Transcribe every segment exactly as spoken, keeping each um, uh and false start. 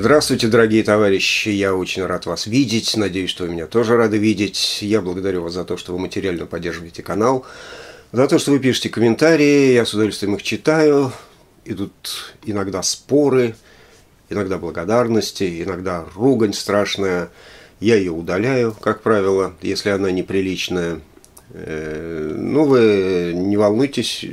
Здравствуйте, дорогие товарищи, я очень рад вас видеть, надеюсь, что вы меня тоже рады видеть. Я благодарю вас за то, что вы материально поддерживаете канал, за то, что вы пишете комментарии, я с удовольствием их читаю. Идут иногда споры, иногда благодарности, иногда ругань страшная. Я ее удаляю, как правило, если она неприличная. Ну, вы не волнуйтесь,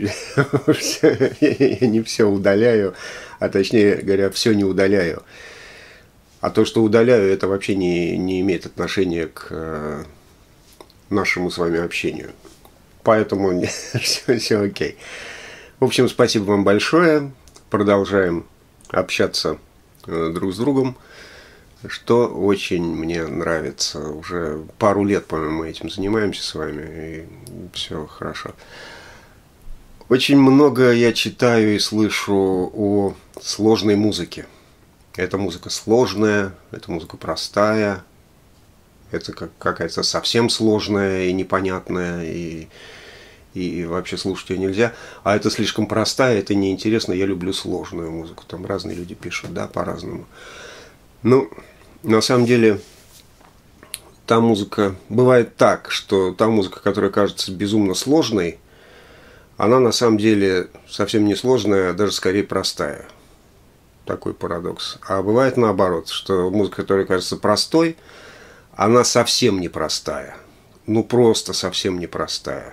я не все удаляю, а точнее говоря, все не удаляю. А то, что удаляю, это вообще не, не имеет отношения к нашему с вами общению. Поэтому все, все окей. В общем, спасибо вам большое. Продолжаем общаться друг с другом, что очень мне нравится. Уже пару лет, по-моему, мы этим занимаемся с вами, и все хорошо. Очень много я читаю и слышу о сложной музыке. Эта музыка сложная, эта музыка простая, это как какая-то совсем сложная и непонятная, и, и вообще слушать ее нельзя. А это слишком простая, это неинтересно, я люблю сложную музыку. Там разные люди пишут, да, по-разному. Ну, на самом деле, та музыка... Бывает так, что та музыка, которая кажется безумно сложной, она на самом деле совсем не сложная, а даже скорее простая. Такой парадокс. А бывает наоборот, что музыка, которая кажется простой, она совсем непростая. Ну, просто совсем непростая.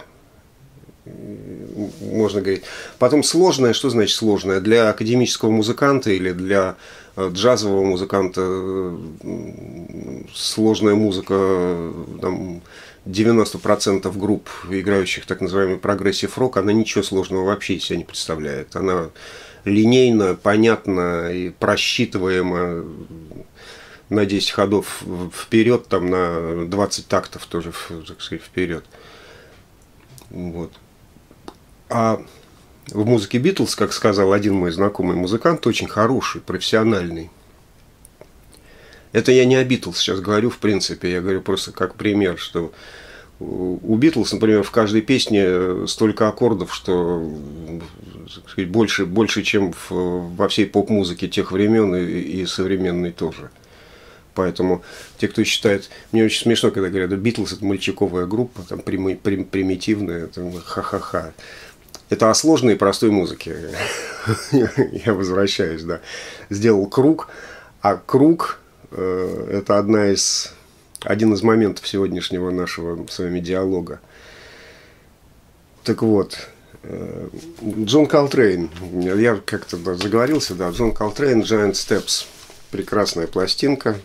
Можно говорить. Потом сложная, что значит сложная? Для академического музыканта или для джазового музыканта сложная музыка, там, девяносто процентов групп, играющих так называемый прогрессив-рок, она ничего сложного вообще из себя не представляет. Она линейно, понятно и просчитываемо на десять ходов вперед, там на двадцать тактов тоже, так сказать, вперед. Вот. А в музыке Битлз, как сказал один мой знакомый музыкант, очень хороший, профессиональный. Это я не о Битлз сейчас говорю, в принципе, я говорю просто как пример, что у Битлз, например, в каждой песне столько аккордов, что, так сказать, больше, больше, чем в, во всей поп-музыке тех времен и, и современной тоже. Поэтому те, кто считает... Мне очень смешно, когда говорят, Битлз это мальчиковая группа, там, прим, прим, примитивная, там, ха-ха-ха. Это о сложной и простой музыке. Я возвращаюсь, да. Сделал круг, а круг э, это одна из... Один из моментов сегодняшнего нашего с вами диалога. Так вот, Джон Колтрейн, я как-то заговорился, да, Джон Колтрейн, Giant Steps, прекрасная пластинка,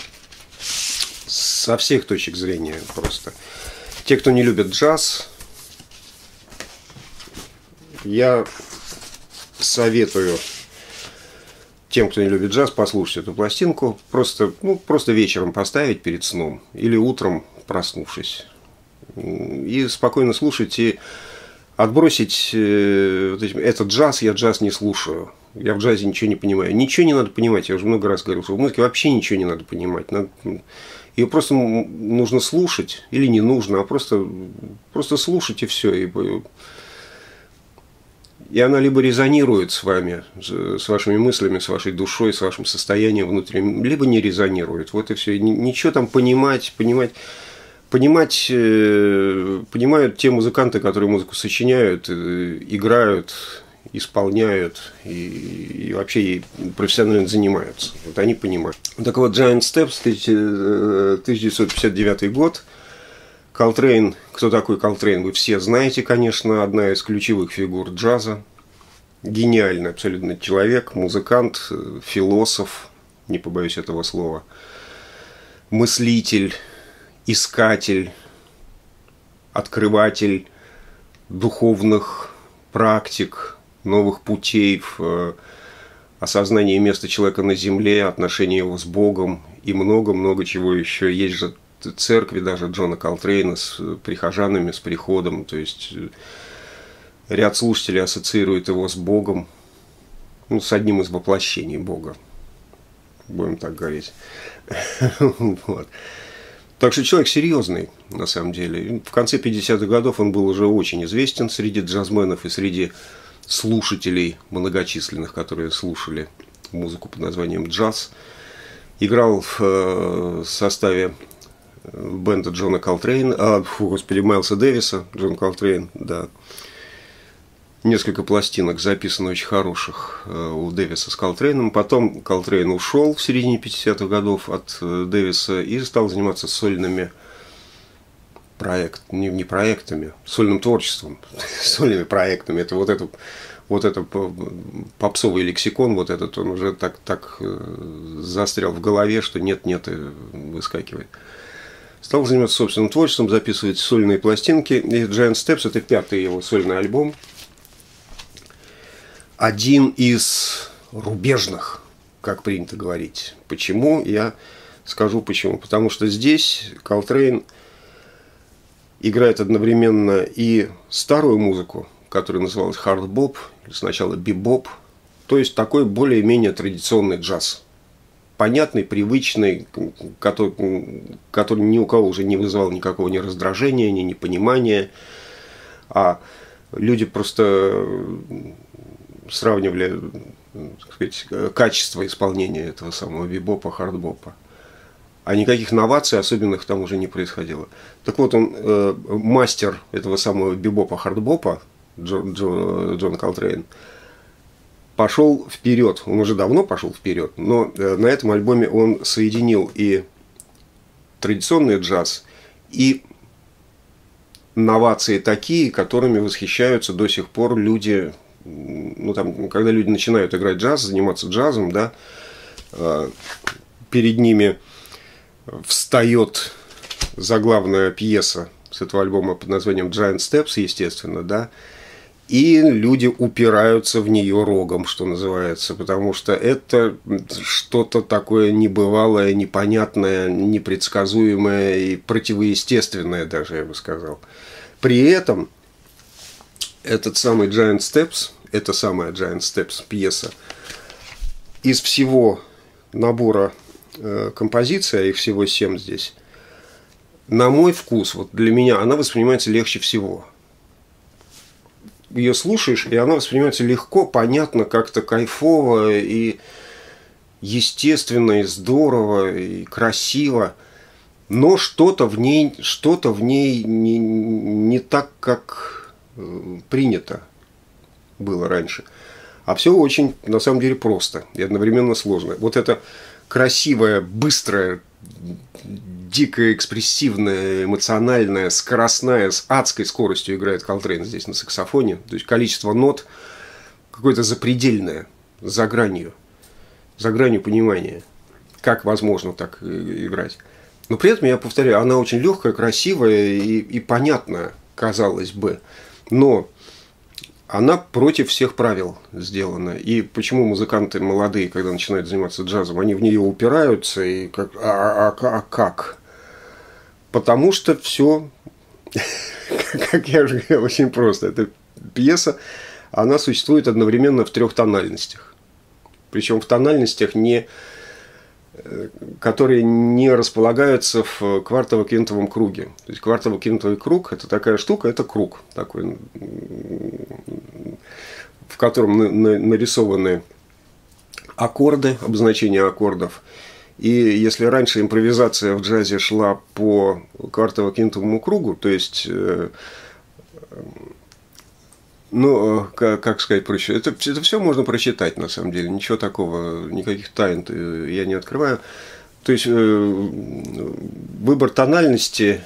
со всех точек зрения просто. Те, кто не любит джаз, я советую тем, кто не любит джаз, послушать эту пластинку, просто, ну, просто вечером поставить перед сном или утром проснувшись. И спокойно слушать и отбросить э, вот эти, этот джаз, я джаз не слушаю. Я в джазе ничего не понимаю. Ничего не надо понимать, я уже много раз говорил, что в музыке вообще ничего не надо понимать. Надо, ее просто нужно слушать, или не нужно, а просто, просто слушать и все. И, И она либо резонирует с вами, с вашими мыслями, с вашей душой, с вашим состоянием внутренним, либо не резонирует. Вот и все. Ничего там понимать, понимать, понимать, понимают те музыканты, которые музыку сочиняют, играют, исполняют и, и вообще ей профессионально занимаются. Вот они понимают. Так вот, Giant Steps, тысяча девятьсот пятьдесят девятый год. Колтрейн, кто такой Колтрейн, вы все знаете, конечно, одна из ключевых фигур джаза. Гениальный абсолютно человек, музыкант, философ, не побоюсь этого слова, мыслитель, искатель, открыватель духовных практик, новых путей в осознании места человека на земле, отношения его с Богом и много-много чего еще. Есть же церкви даже Джона Колтрейна с прихожанами, с приходом, то есть ряд слушателей ассоциирует его с Богом, ну, с одним из воплощений Бога, будем так говорить. Вот. Так что человек серьезный, на самом деле. В конце пятидесятых годов он был уже очень известен среди джазменов и среди слушателей многочисленных, которые слушали музыку под названием джаз. играл в э, составе бенда Джона Колтрейна, а, фу, господи, Майлса Дэвиса, Джон Колтрейн, да. Несколько пластинок записано очень хороших э, у Дэвиса с Колтрейном. Потом Колтрейн ушел в середине пятидесятых годов от э, Дэвиса и стал заниматься сольными проектами, не, не проектами, сольным творчеством, сольными проектами. Это вот это, вот это попсовый лексикон, вот этот, он уже так, так э, застрял в голове, что нет-нет и выскакивает. Стал заниматься собственным творчеством, записывать сольные пластинки. И Giant Steps – это пятый его сольный альбом. Один из рубежных, как принято говорить. Почему? Я скажу почему. Потому что здесь Колтрейн играет одновременно и старую музыку, которая называлась хард-боп, или сначала бибоп, то есть такой более-менее традиционный джаз. Понятный, привычный, который, который ни у кого уже не вызывал никакого ни раздражения, ни непонимания, а люди просто сравнивали, так сказать, качество исполнения этого самого бибопа, хардбопа. А никаких новаций особенных там уже не происходило. Так вот, он э, мастер этого самого бибопа, хардбопа, Джон, Джон, Джон Колтрейн, пошел вперед. Он уже давно пошел вперед, но э, на этом альбоме он соединил и традиционный джаз, и новации такие, которыми восхищаются до сих пор люди. Ну, там, когда люди начинают играть джаз, заниматься джазом, да, э, перед ними встает заглавная пьеса с этого альбома под названием Giant Steps, естественно, да, и люди упираются в нее рогом, что называется, потому что это что-то такое небывалое, непонятное, непредсказуемое и противоестественное даже, я бы сказал. При этом этот самый Giant Steps, эта самая Giant Steps пьеса, из всего набора э, композиций, а их всего семь здесь, на мой вкус, вот для меня, она воспринимается легче всего. Ее слушаешь, и она воспринимается легко, понятно, как-то кайфово и естественно, и здорово, и красиво. Но что-то в ней, что-то в ней не, не так, как принято было раньше. А все очень, на самом деле, просто и одновременно сложно. Вот это красивое, быстрое, дико экспрессивная, эмоциональная, скоростная, с адской скоростью играет Колтрейн здесь на саксофоне. То есть количество нот какое-то запредельное, за гранью, за гранью понимания, как возможно так играть. Но при этом, я повторяю, она очень легкая, красивая и, и понятная, казалось бы. Но она против всех правил сделана. И почему музыканты молодые, когда начинают заниматься джазом, они в нее упираются и как, а, а, а, а как? Потому что все, как я уже говорил, очень просто. Эта пьеса, она существует одновременно в трех тональностях. Причем в тональностях, не, которые не располагаются в квартово-квинтовом круге. То есть квартово-квинтовый круг – это такая штука, это круг такой, в котором нарисованы аккорды, обозначение аккордов. И если раньше импровизация в джазе шла по квартово-квинтовому кругу, то есть, ну, как, как сказать проще, это, это все можно прочитать, на самом деле, ничего такого, никаких тайн я не открываю. То есть, выбор тональности,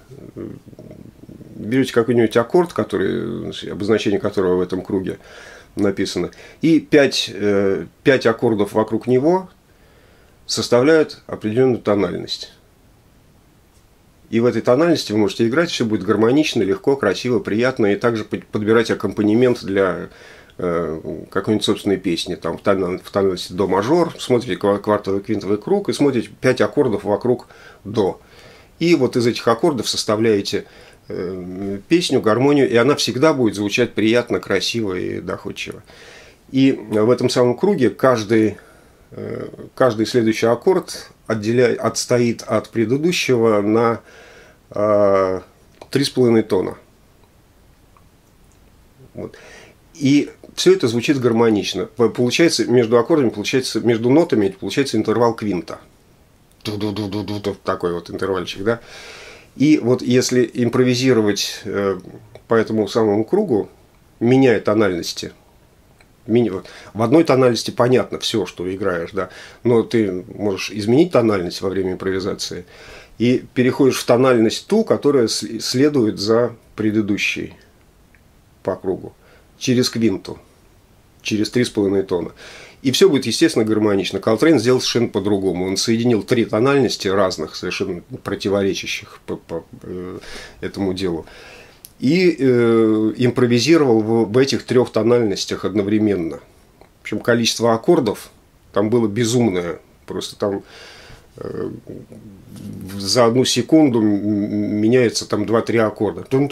берете какой-нибудь аккорд, который, обозначение которого в этом круге написано, и пять, пять аккордов вокруг него составляют определенную тональность. И в этой тональности вы можете играть, все будет гармонично, легко, красиво, приятно, и также подбирать аккомпанемент для э, какой-нибудь собственной песни. Там, в тональности до мажор, смотрите квартовый квинтовый круг и смотрите пять аккордов вокруг до. И вот из этих аккордов составляете э, песню, гармонию, и она всегда будет звучать приятно, красиво и доходчиво. И в этом самом круге каждый Каждый следующий аккорд отделяет, отстоит от предыдущего на э, три с половиной тона. Вот. И все это звучит гармонично. Получается, между аккордами, получается, между нотами получается интервал квинта. такой вот интервальчик, да. И вот если импровизировать по этому самому кругу, меняя тональности, в одной тональности понятно все, что играешь, да, но ты можешь изменить тональность во время импровизации и переходишь в тональность ту, которая следует за предыдущей по кругу, через квинту, через три с половиной тона. И все будет, естественно, гармонично. Колтрейн сделал совершенно по-другому. Он соединил три тональности разных, совершенно противоречащих по, по э, этому делу. И э, импровизировал в, в этих трех тональностях одновременно. В общем, количество аккордов там было безумное. Просто там э, за одну секунду меняется там два-три аккорда. И он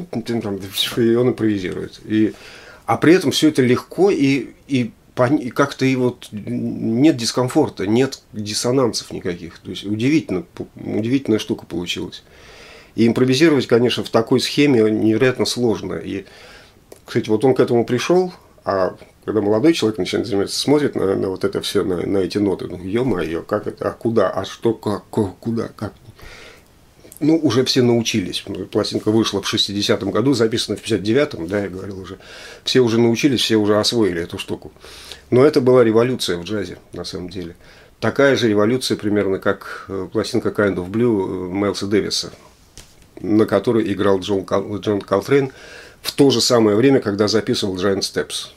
импровизирует. И, а при этом все это легко и, и, и как-то и вот нет дискомфорта, нет диссонансов никаких. То есть удивительно, удивительная штука получилась. И импровизировать, конечно, в такой схеме невероятно сложно. И, кстати, вот он к этому пришел, а когда молодой человек начинает заниматься, смотрит на, на вот это все, на, на эти ноты, ну, ё-моё, как это, а куда, а что, как, куда, как. Ну, уже все научились. Пластинка вышла в шестидесятом году, записана в пятьдесят девятом, да, я говорил уже. Все уже научились, все уже освоили эту штуку. Но это была революция в джазе, на самом деле. Такая же революция примерно, как пластинка Kind of Blue Майлса Дэвиса, на которой играл Джон, Джон Колтрейн в то же самое время, когда записывал Giant Steps.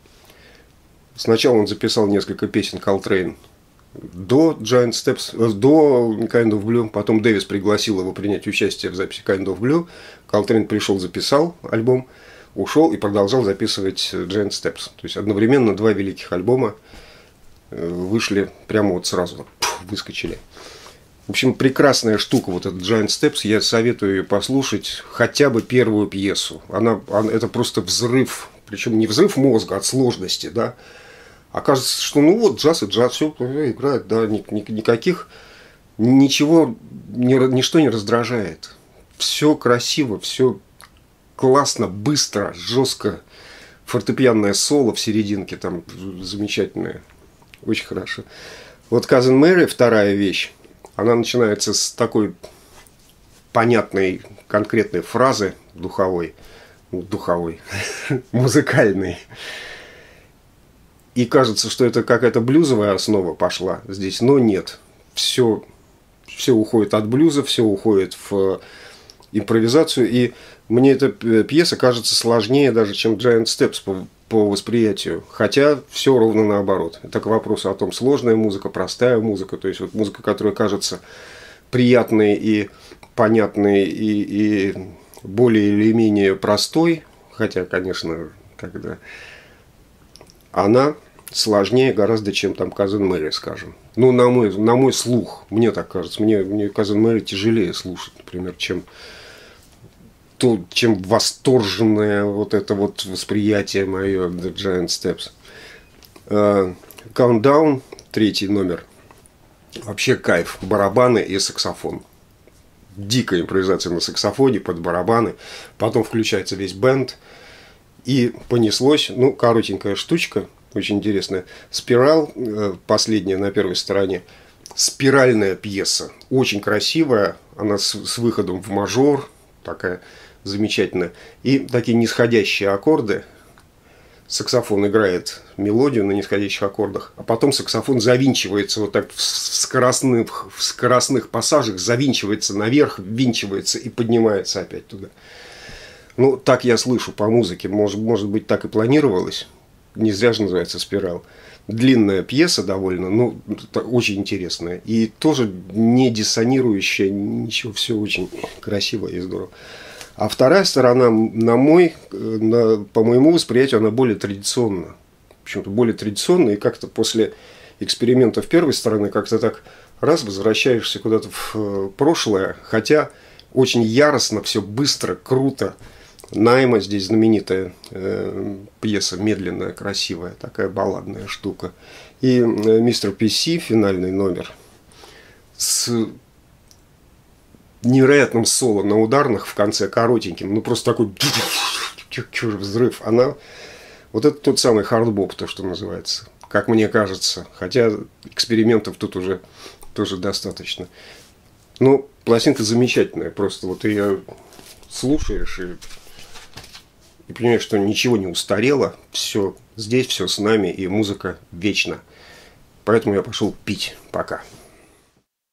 Сначала он записал несколько песен Колтрейн до Giant Steps, до Kind of Blue, потом Дэвис пригласил его принять участие в записи Kind of Blue. Колтрейн пришел, записал альбом, ушел и продолжал записывать Giant Steps. То есть одновременно два великих альбома вышли прямо вот сразу, выскочили. В общем, прекрасная штука, вот этот Giant Steps, я советую ее послушать, хотя бы первую пьесу. Она, она, это просто взрыв, причем не взрыв мозга от сложности, да. А кажется, что ну вот джаз и джаз, все играет, да, ни, ни, никаких, ничего, ни, ничто не раздражает. Все красиво, все классно, быстро, жестко. Фортепианное соло в серединке там замечательное, очень хорошо. Вот Cousin Mary, вторая вещь. Она начинается с такой понятной, конкретной фразы духовой, духовой, музыкальной. И кажется, что это какая-то блюзовая основа пошла здесь, но нет. Все, все уходит от блюза, все уходит в импровизацию. И мне эта пьеса кажется сложнее даже, чем Giant Steps по, по восприятию. Хотя все ровно наоборот. Это к вопросу о том, сложная музыка, простая музыка. То есть вот музыка, которая кажется приятной и понятной, и, и более или менее простой. Хотя, конечно, когда... она сложнее гораздо, чем там Cousin Mary, скажем. Ну, на мой, на мой слух, мне так кажется. Мне, мне Cousin Mary тяжелее слушать, например, чем... то, чем восторженное вот это вот восприятие мое The Giant Steps. Uh, Countdown, третий номер. Вообще кайф. Барабаны и саксофон. Дикая импровизация на саксофоне под барабаны. Потом включается весь бенд. И понеслось. Ну, коротенькая штучка. Очень интересная. Спирал, последняя на первой стороне. Спиральная пьеса. Очень красивая. Она с, с выходом в мажор. Такая замечательная. И такие нисходящие аккорды. Саксофон играет мелодию на нисходящих аккордах, а потом саксофон завинчивается вот так в скоростных, в скоростных пассажах, завинчивается наверх, ввинчивается и поднимается опять туда. Ну, так я слышу по музыке. Может, может быть, так и планировалось. Не зря же называется «Спирал». Длинная пьеса довольно, ну, очень интересная. И тоже не диссонирующая, ничего, все очень красиво и здорово. А вторая сторона, на мой, на, по моему восприятию, она более традиционна. Почему-то более традиционная. И как-то после экспериментов первой стороны как-то так раз возвращаешься куда-то в прошлое. Хотя очень яростно, все быстро, круто. Найма здесь знаменитая э, пьеса, медленная, красивая, такая балладная штука. И э, мистер Пи Си, финальный номер, с невероятным соло на ударных в конце, коротеньким, ну просто такой взрыв. Она, вот это тот самый хардбоп, то, что называется, как мне кажется. Хотя экспериментов тут уже тоже достаточно. Ну, пластинка замечательная, просто вот ее слушаешь и, и понимаешь, что ничего не устарело, все здесь, все с нами, и музыка вечна. Поэтому я пошел пить. Пока.